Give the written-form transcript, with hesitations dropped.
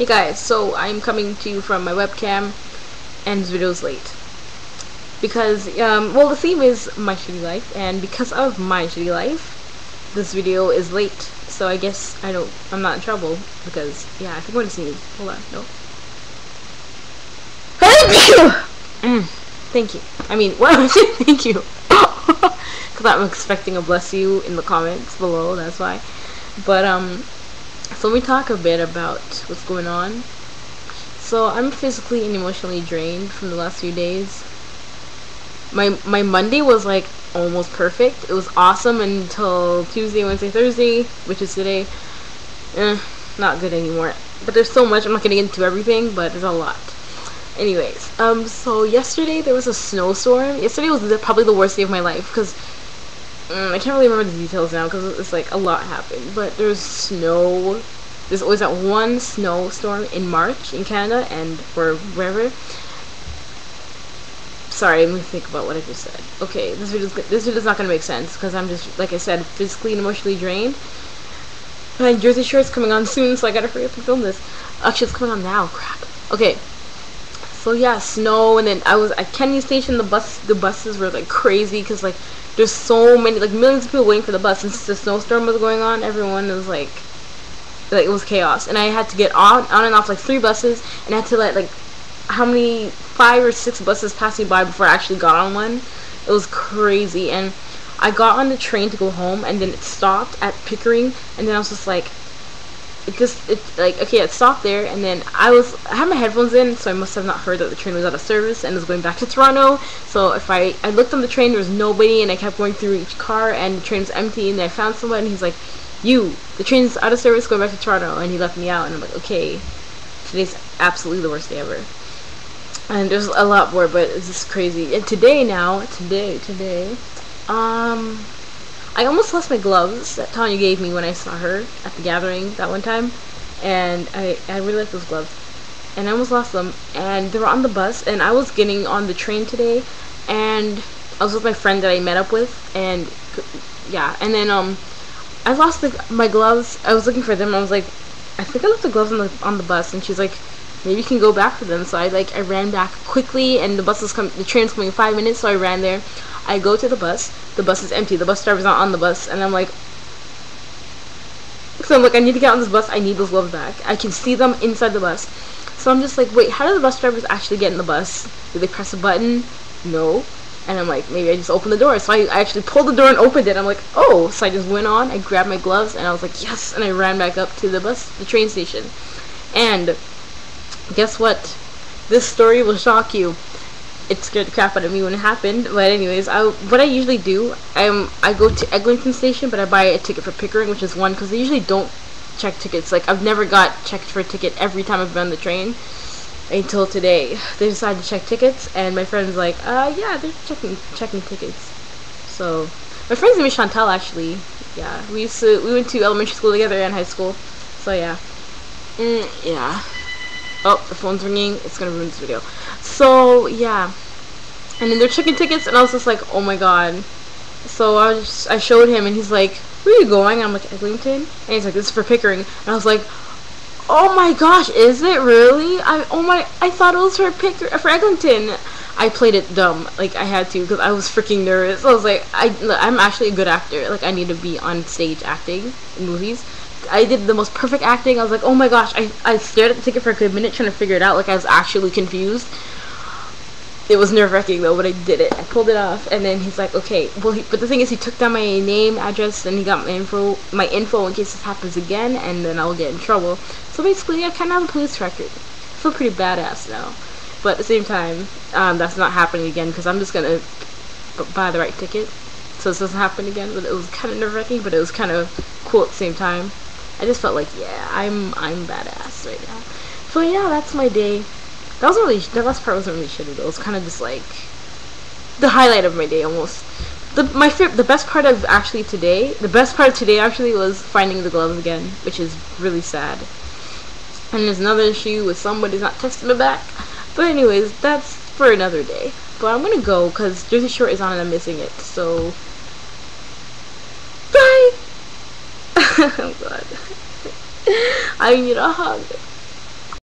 Hey guys, so I'm coming to you from my webcam, and this video is late. Because, well, the theme is my shitty life, and because of my shitty life, this video is late. So I guess I'm not in trouble, because, yeah, I think I'm going to sneeze. Hold on, no. Thank you. I mean, what? Thank you. Because I'm expecting a bless you in the comments below, that's why. But, so let me talk a bit about what's going on. So I'm physically and emotionally drained from the last few days. My Monday was like almost perfect. It was awesome until Tuesday, Wednesday, Thursday, which is today. Not good anymore. But there's so much. I'm not gonna get into everything, but there's a lot. Anyways, so yesterday there was a snowstorm. Yesterday was probably the worst day of my life because I can't really remember the details now because it's like a lot happened. But there's snow. There's always that one snowstorm in March in Canada or wherever. Sorry, let me think about what I just said. Okay, this video's not gonna make sense because I'm just, like I said, physically and emotionally drained. My Jersey Shore's coming on soon, so I gotta hurry up and film this. Actually, it's coming on now. Crap. Okay. So yeah, snow, and then I was at Kennedy Station. The buses were like crazy because like there's so many, like millions of people waiting for the bus, and since the snowstorm was going on, everyone was like it was chaos, and I had to get on and off like 3 buses, and I had to let like 5 or 6 buses pass me by before I actually got on one. It was crazy, and I got on the train to go home, and then it stopped at Pickering, and then I was just like, it stopped there, and then I had my headphones in, so I must have not heard that the train was out of service and was going back to Toronto. So if I looked on the train, there was nobody, and I kept going through each car, and the train was empty, and then I found someone, and he's like, the train's out of service, going back to Toronto, and he left me out, and I'm like, okay, today's absolutely the worst day ever. And there's a lot more, but it's just crazy. And today, I almost lost my gloves that Tanya gave me when I saw her at the gathering that one time, and I really like those gloves, and I almost lost them, and they were on the bus, and I was getting on the train today, and I was with my friend that I met up with, and yeah, and then I lost my gloves. I was looking for them. I was like, I think I left the gloves on the bus, and she's like, maybe you can go back for them. So I ran back quickly, and the train's coming in 5 minutes, so I ran there. I go to the bus is empty, the bus driver's not on the bus, and I'm like, I need to get on this bus, I need those gloves back. I can see them inside the bus. So I'm just like, wait, how do the bus drivers actually get in the bus? Do they press a button? No. And I'm like, maybe I just opened the door. So I actually pulled the door and opened it. I'm like, oh. So I just went on, I grabbed my gloves, and I was like, yes, and I ran back up to the train station. And guess what? This story will shock you. It scared the crap out of me when it happened, but anyways, what I usually do, I go to Eglinton Station, but I buy a ticket for Pickering, which is 1, because they usually don't check tickets. Like, I've never got checked for a ticket every time I've been on the train, until today. They decided to check tickets, and my friend's like, yeah, they're checking tickets. So, my friend's name is Chantal, actually. Yeah, we went to elementary school together and high school, so yeah. Yeah. Oh, the phone's ringing. It's gonna ruin this video. So, yeah. And then they're checking tickets, and I was just like, oh my god. So, I showed him, and he's like, where are you going? And I'm like, Eglinton? And he's like, this is for Pickering. And I was like, oh my gosh, is it really? I thought it was for Eglinton. I played it dumb. Like, I had to, because I was freaking nervous. I was like, I'm actually a good actor. Like, I need to be on stage acting in movies. I did the most perfect acting. I was like, oh my gosh. I stared at the ticket for a good minute trying to figure it out. Like, I was actually confused. It was nerve-wracking though, but I did it. I pulled it off, and then he's like, okay. Well, but the thing is, he took down my name, address, and he got my info in case this happens again, and then I'll get in trouble. So basically, I kind of have a police record. I feel pretty badass now. But at the same time, that's not happening again, because I'm just gonna buy the right ticket, so this doesn't happen again. But it was kind of nerve-wracking, but it was kind of cool at the same time. I just felt like, yeah, I'm badass right now. So yeah, that's my day. The last part wasn't really shitty though. It was kind of just like the highlight of my day almost. The best part of today actually was finding the gloves again, which is really sad. And there's another issue with somebody's not texting me back. But anyways, that's for another day. But I'm gonna go because Jersey Shore is on and I'm missing it. So bye. Oh god. I need a hug.